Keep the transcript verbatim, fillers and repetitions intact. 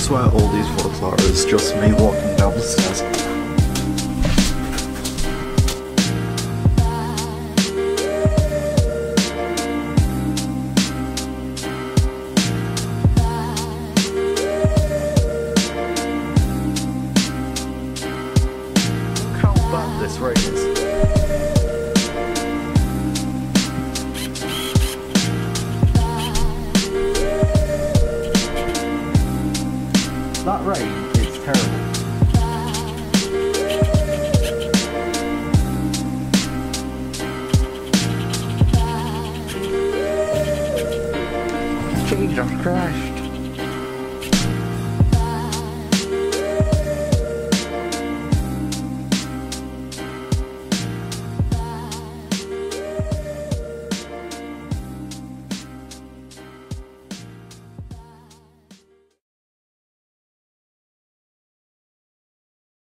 swear all these vlogs are is just me walking down the stairs. Look how bad this rain is. That rain is terrible. Jesus Christ.